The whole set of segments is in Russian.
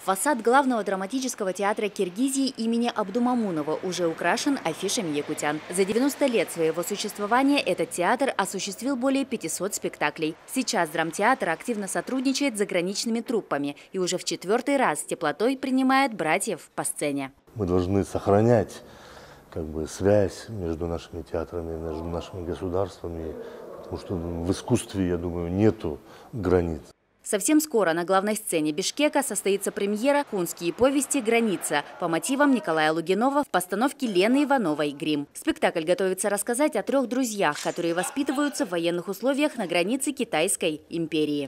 Фасад главного драматического театра Киргизии имени Абдумамунова уже украшен афишами якутян. За 90 лет своего существования этот театр осуществил более 500 спектаклей. Сейчас драмтеатр активно сотрудничает с заграничными труппами и уже в 4-й раз с теплотой принимает братьев по сцене. Мы должны сохранять связь между нашими театрами, между нашими государствами, потому что в искусстве, я думаю, нету границ. Совсем скоро на главной сцене Бишкека состоится премьера «Хунские повести. Граница» по мотивам Николая Лугинова в постановке Лены Ивановой «Грим». Спектакль готовится рассказать о 3 друзьях, которые воспитываются в военных условиях на границе Китайской империи.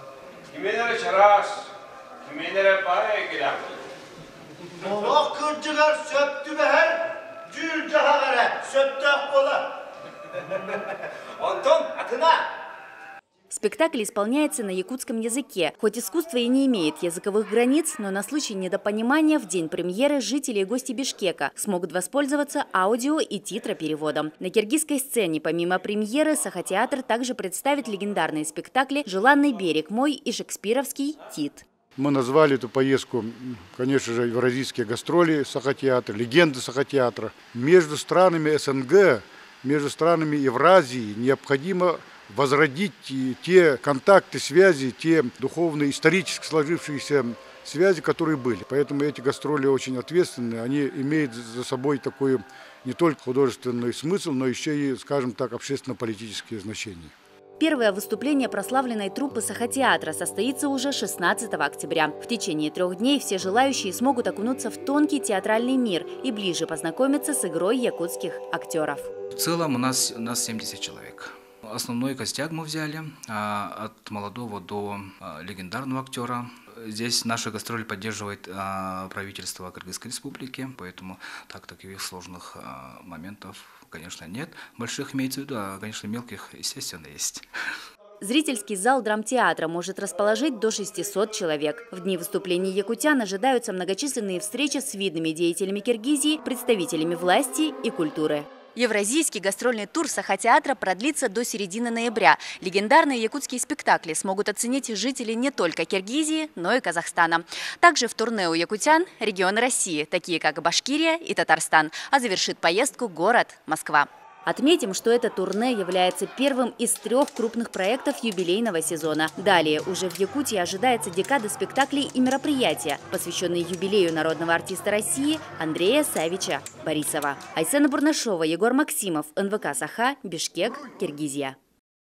Спектакль исполняется на якутском языке. Хоть искусство и не имеет языковых границ, но на случай недопонимания в день премьеры жители и гости Бишкека смогут воспользоваться аудио и титропереводом. На киргизской сцене помимо премьеры Сахатеатр также представит легендарные спектакли «Желанный берег мой» и шекспировский «Тит». Мы назвали эту поездку, конечно же, евразийские гастроли Сахатеатра, легенды Сахатеатра. Между странами СНГ, между странами Евразии необходимо возродить те контакты, связи, те духовные, исторически сложившиеся связи, которые были. Поэтому эти гастроли очень ответственные, они имеют за собой такой не только художественный смысл, но еще и, скажем так, общественно-политические значения. Первое выступление прославленной труппы Сахатеатра состоится уже 16 октября. В течение 3 дней все желающие смогут окунуться в тонкий театральный мир и ближе познакомиться с игрой якутских актеров. В целом у нас 70 человек. Основной костяк мы взяли от молодого до легендарного актера. Здесь наши гастроли поддерживает правительство Кыргызской республики, поэтому таких сложных моментов, конечно, нет. Больших имеется в виду, а, конечно, мелких, естественно, есть. Зрительский зал драмтеатра может расположить до 600 человек. В дни выступлений якутян ожидаются многочисленные встречи с видными деятелями Киргизии, представителями власти и культуры. Евразийский гастрольный тур Сахатеатра продлится до середины ноября. Легендарные якутские спектакли смогут оценить жители не только Киргизии, но и Казахстана. Также в турне у якутян регионы России, такие как Башкирия и Татарстан, а завершит поездку город Москва. Отметим, что это турне является первым из 3 крупных проектов юбилейного сезона. Далее уже в Якутии ожидается декада спектаклей и мероприятия, посвященные юбилею народного артиста России Андрея Савича Борисова. Айсена Бурнашова, Егор Максимов, НВК Саха, Бишкек, Киргизия.